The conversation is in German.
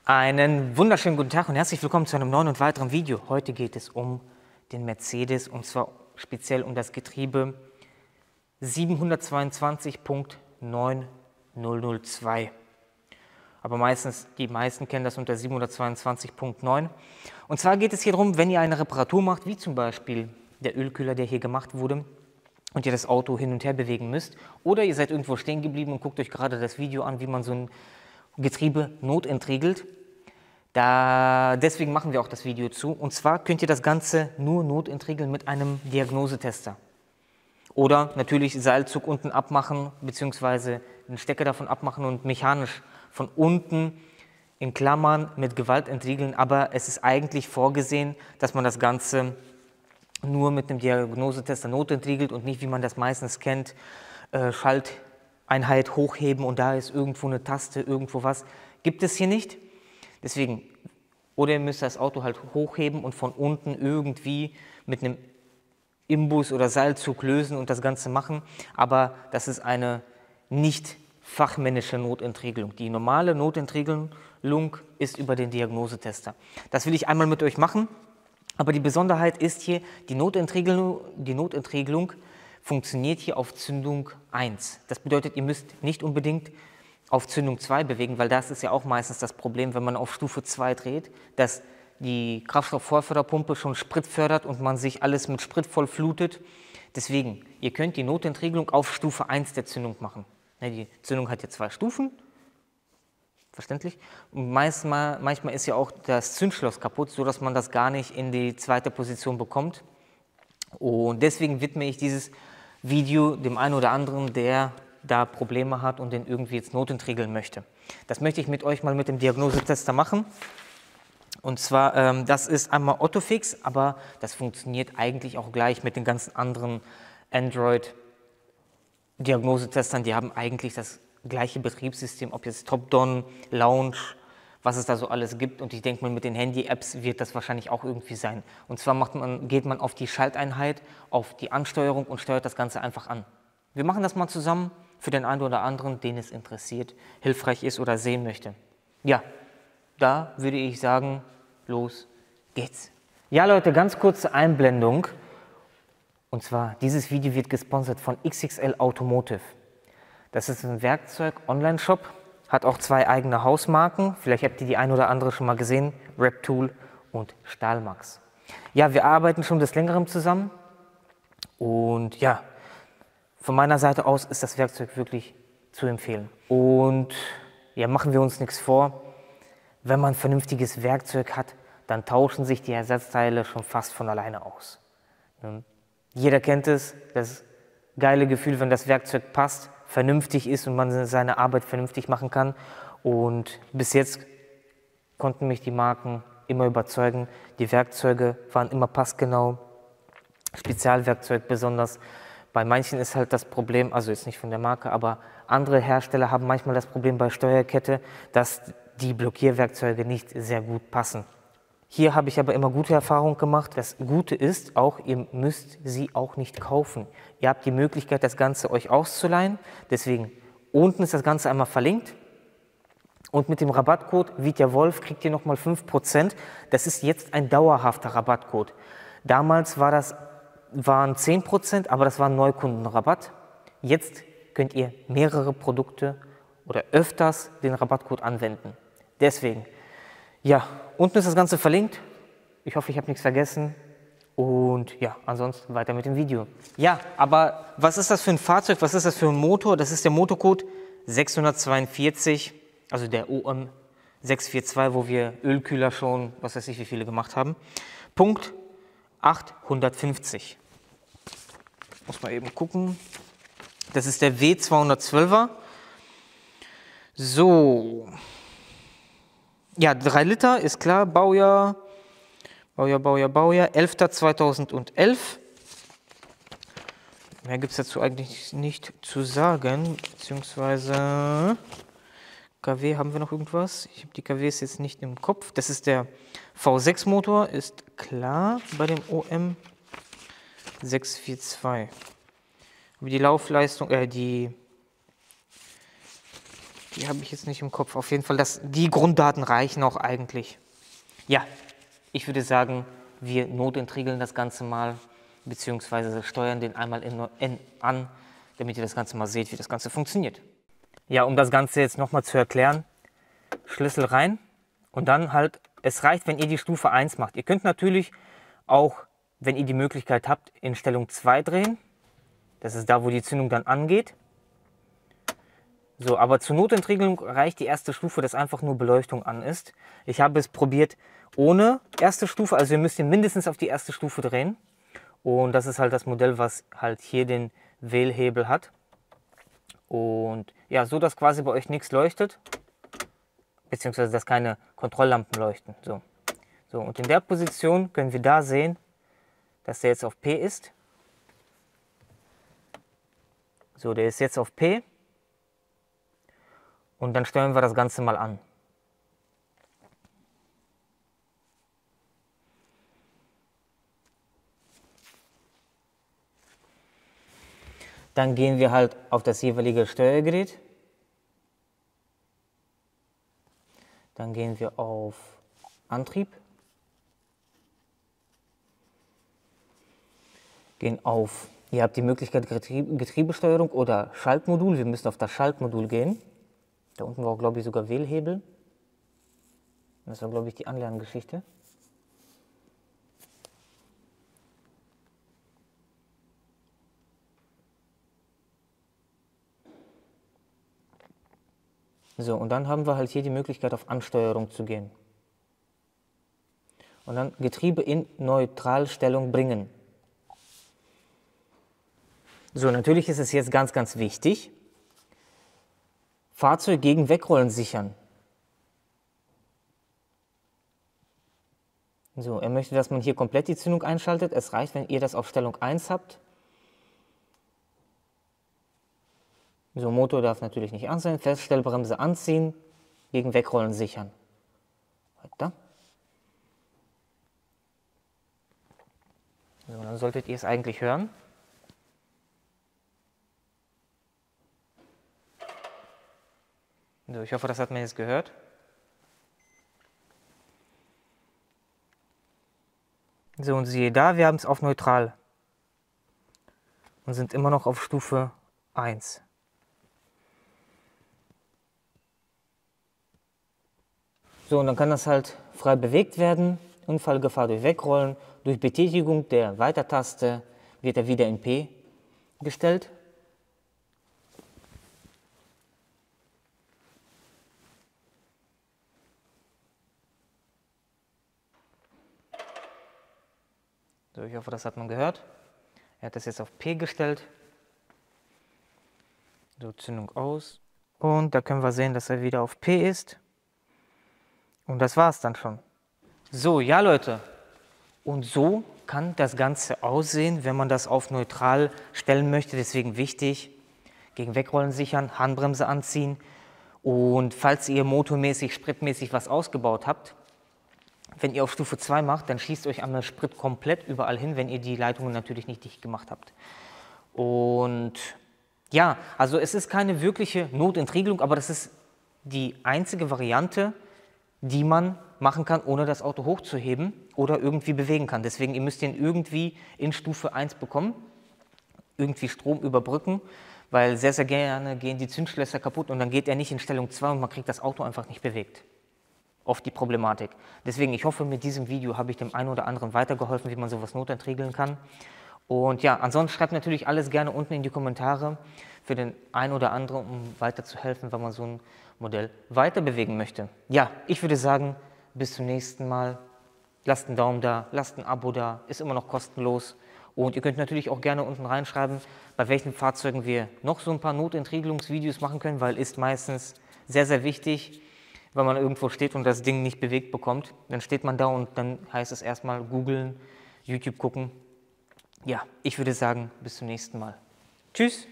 Einen wunderschönen guten Tag und herzlich willkommen zu einem neuen und weiteren Video. Heute geht es um den Mercedes und zwar speziell um das Getriebe 722.9002. Aber die meisten kennen das unter 722.9. Und zwar geht es hier darum, wenn ihr eine Reparatur macht, wie zum Beispiel der Ölkühler, der hier gemacht wurde, und ihr das Auto hin und her bewegen müsst, oder ihr seid irgendwo stehen geblieben und guckt euch gerade das Video an, wie man so ein Getriebe notentriegelt. Deswegen machen wir auch das Video zu. Und zwar könnt ihr das Ganze nur notentriegeln mit einem Diagnosetester. Oder natürlich Seilzug unten abmachen, beziehungsweise den Stecker davon abmachen und mechanisch von unten in Klammern mit Gewalt entriegeln. Aber es ist eigentlich vorgesehen, dass man das Ganze nur mit einem Diagnosetester notentriegelt und nicht, wie man das meistens kennt, Schalteinheit hochheben und da ist irgendwo eine Taste, irgendwo was. Gibt es hier nicht. Deswegen, oder ihr müsst das Auto halt hochheben und von unten irgendwie mit einem Imbus oder Seilzug lösen und das Ganze machen. Aber das ist eine nicht fachmännische Notentriegelung. Die normale Notentriegelung ist über den Diagnosetester. Das will ich einmal mit euch machen. Aber die Besonderheit ist hier, die Notentriegelung funktioniert hier auf Zündung 1. Das bedeutet, ihr müsst nicht unbedingt auf Zündung 2 bewegen, weil das ist ja auch meistens das Problem, wenn man auf Stufe 2 dreht, dass die Kraftstoffvorförderpumpe schon Sprit fördert und man sich alles mit Sprit voll flutet. Deswegen, ihr könnt die Notentriegelung auf Stufe 1 der Zündung machen. Die Zündung hat ja 2 Stufen, verständlich. Und manchmal ist ja auch das Zündschloss kaputt, sodass man das gar nicht in die zweite Position bekommt. Und deswegen widme ich dieses Video dem einen oder anderen, der da Probleme hat und den irgendwie jetzt notentriegeln möchte. Das möchte ich mit euch mal mit dem Diagnosetester machen. Und zwar, das ist einmal Autofix, aber das funktioniert eigentlich auch gleich mit den ganzen anderen Android-Diagnosetestern. Die haben eigentlich das gleiche Betriebssystem, ob jetzt Topdon, Launch, was es da so alles gibt. Und ich denke mal, mit den Handy-Apps wird das wahrscheinlich auch irgendwie sein. Und zwar geht man auf die Schalteinheit, auf die Ansteuerung und steuert das Ganze einfach an. Wir machen das mal zusammen für den einen oder anderen, den es interessiert, hilfreich ist oder sehen möchte. Ja, da würde ich sagen, los geht's. Ja Leute, ganz kurze Einblendung. Und zwar, dieses Video wird gesponsert von XXL Automotive. Das ist ein Werkzeug-Online-Shop, hat auch 2 eigene Hausmarken. Vielleicht habt ihr die ein oder andere schon mal gesehen, Reptool und Stahlmax. Ja, wir arbeiten schon des Längerem zusammen und ja, von meiner Seite aus ist das Werkzeug wirklich zu empfehlen. Und ja, machen wir uns nichts vor, wenn man ein vernünftiges Werkzeug hat, dann tauschen sich die Ersatzteile schon fast von alleine aus. Jeder kennt es, das geile Gefühl, wenn das Werkzeug passt, vernünftig ist und man seine Arbeit vernünftig machen kann. Und bis jetzt konnten mich die Marken immer überzeugen. Die Werkzeuge waren immer passgenau, Spezialwerkzeug besonders. Bei manchen ist halt das Problem, also jetzt nicht von der Marke, aber andere Hersteller haben manchmal das Problem bei Steuerkette, dass die Blockierwerkzeuge nicht sehr gut passen. Hier habe ich aber immer gute Erfahrungen gemacht. Das Gute ist auch, ihr müsst sie auch nicht kaufen. Ihr habt die Möglichkeit, das Ganze euch auszuleihen. Deswegen, unten ist das Ganze einmal verlinkt. Und mit dem Rabattcode VITYAWOLF kriegt ihr nochmal 5%. Das ist jetzt ein dauerhafter Rabattcode. Damals waren 10%, aber das war ein Neukundenrabatt. Jetzt könnt ihr mehrere Produkte oder öfters den Rabattcode anwenden. Deswegen, ja, unten ist das Ganze verlinkt. Ich hoffe, ich habe nichts vergessen. Und ja, ansonsten weiter mit dem Video. Ja, aber was ist das für ein Fahrzeug? Was ist das für ein Motor? Das ist der Motorcode 642, also der OM 642, wo wir Ölkühler schon, was weiß ich, wie viele gemacht haben. Punkt 850. Muss mal eben gucken. Das ist der W212er. So. Ja, 3 Liter, ist klar. Baujahr 11.2011. Mehr gibt es dazu eigentlich nicht zu sagen. Beziehungsweise KW, haben wir noch irgendwas? Ich habe die KWs jetzt nicht im Kopf. Das ist der V6-Motor, ist klar bei dem OM 642. Aber die Laufleistung, die Die habe ich jetzt nicht im Kopf. Auf jeden Fall, die Grunddaten reichen auch eigentlich. Ja, ich würde sagen, wir notentriegeln das Ganze mal, beziehungsweise steuern den einmal an, damit ihr das Ganze mal seht, wie das Ganze funktioniert. Ja, um das Ganze jetzt nochmal zu erklären, Schlüssel rein und dann halt, es reicht, wenn ihr die Stufe 1 macht. Ihr könnt natürlich auch, wenn ihr die Möglichkeit habt, in Stellung 2 drehen. Das ist da, wo die Zündung dann angeht. So, aber zur Notentriegelung reicht die erste Stufe, dass einfach nur Beleuchtung an ist. Ich habe es probiert ohne erste Stufe, also ihr müsst ihn mindestens auf die erste Stufe drehen. Und das ist halt das Modell, was halt hier den Wählhebel hat. Und ja, so dass quasi bei euch nichts leuchtet, beziehungsweise dass keine Kontrolllampen leuchten. So, und in der Position können wir da sehen, dass der jetzt auf P ist. So, der ist jetzt auf P. Und dann stellen wir das Ganze mal an. Dann gehen wir halt auf das jeweilige Steuergerät. Dann gehen wir auf Antrieb. Gehen auf, ihr habt die Möglichkeit Getriebesteuerung oder Schaltmodul. Wir müssen auf das Schaltmodul gehen. Da unten war auch, glaube ich, sogar Wählhebel. Das war, glaube ich, die Anlerngeschichte. So, und dann haben wir halt hier die Möglichkeit, auf Ansteuerung zu gehen. Und dann Getriebe in Neutralstellung bringen. So, natürlich ist es jetzt ganz, ganz wichtig, Fahrzeug gegen Wegrollen sichern. So, er möchte, dass man hier komplett die Zündung einschaltet. Es reicht, wenn ihr das auf Stellung 1 habt. So, Motor darf natürlich nicht an sein. Feststellbremse anziehen, gegen Wegrollen sichern. Weiter. So, dann solltet ihr es eigentlich hören. So, ich hoffe, das hat man jetzt gehört. So, und siehe da, wir haben es auf neutral und sind immer noch auf Stufe 1. So, und dann kann das halt frei bewegt werden. Unfallgefahr durch Wegrollen. Durch Betätigung der Weitertaste wird er wieder in P gestellt. So, ich hoffe, das hat man gehört. Er hat das jetzt auf P gestellt. So, Zündung aus. Und da können wir sehen, dass er wieder auf P ist. Und das war es dann schon. So, ja Leute. Und so kann das Ganze aussehen, wenn man das auf neutral stellen möchte. Deswegen wichtig, gegen Wegrollen sichern, Handbremse anziehen. Und falls ihr motormäßig, spritmäßig was ausgebaut habt, wenn ihr auf Stufe 2 macht, dann schießt euch einmal Sprit komplett überall hin, wenn ihr die Leitungen natürlich nicht dicht gemacht habt. Und ja, also es ist keine wirkliche Notentriegelung, aber das ist die einzige Variante, die man machen kann, ohne das Auto hochzuheben oder irgendwie bewegen kann. Deswegen, ihr müsst ihn irgendwie in Stufe 1 bekommen, irgendwie Strom überbrücken, weil sehr, sehr gerne gehen die Zündschlösser kaputt und dann geht er nicht in Stellung 2 und man kriegt das Auto einfach nicht bewegt. Oft die Problematik. Deswegen, ich hoffe, mit diesem Video habe ich dem einen oder anderen weitergeholfen, wie man sowas notentriegeln kann. Und ja, ansonsten schreibt natürlich alles gerne unten in die Kommentare für den einen oder anderen, um weiterzuhelfen, wenn man so ein Modell weiter bewegen möchte. Ja, ich würde sagen, bis zum nächsten Mal. Lasst einen Daumen da, lasst ein Abo da, ist immer noch kostenlos. Und ihr könnt natürlich auch gerne unten reinschreiben, bei welchen Fahrzeugen wir noch so ein paar Notentriegelungsvideos machen können, weil ist meistens sehr, sehr wichtig, wenn man irgendwo steht und das Ding nicht bewegt bekommt. Dann steht man da und dann heißt es erstmal googeln, YouTube gucken. Ja, ich würde sagen, bis zum nächsten Mal. Tschüss!